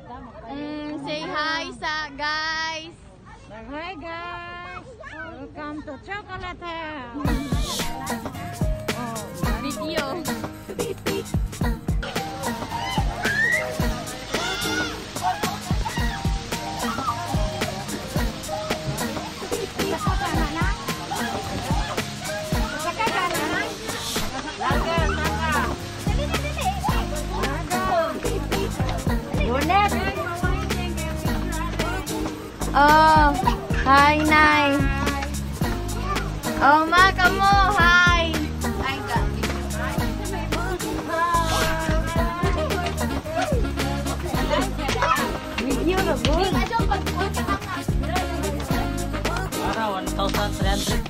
Say hi sa guys. Hi guys. Welcome to Chocolate House. Video. Oh, hi Nay. Oh, ma kamu, hi. Ay, video na po. Para 1,300.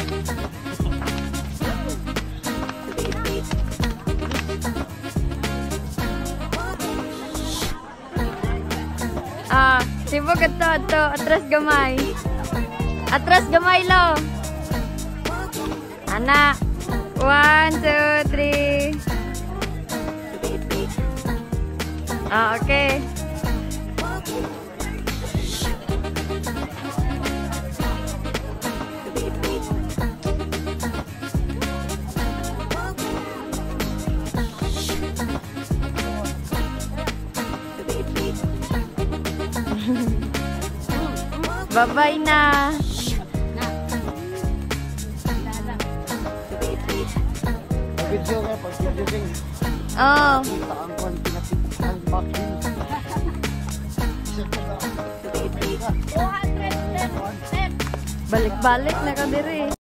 Sibuk ito, atras gamay. Atras gamay lo. Anak. 1, 2, 3. Okay. Bye-bye na. Video nga pag video. Oh. Balik-balik na ka diri.